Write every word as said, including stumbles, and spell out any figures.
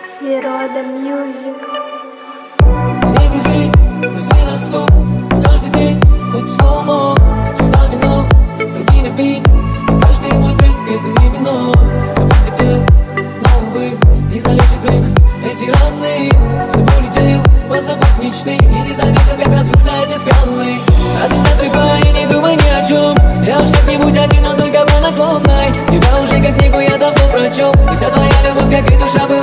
Свирода Мьюзик. Не грузи, мысли на стоп. Каждый день будь сломо. Жизнь домино, с другими бить. И каждый мой трек это мимино. Забыть хотел, но увы, не залечит время эти раны. С тобой летел, позабыв мечты. И не заметил, как разбиваются скалы. А ты засыпай и не думай ни о чем. Я уж как-нибудь один, но только по наклонной. Тебя уже как книгу я давно прочел. И вся твоя любовь, как и душа, была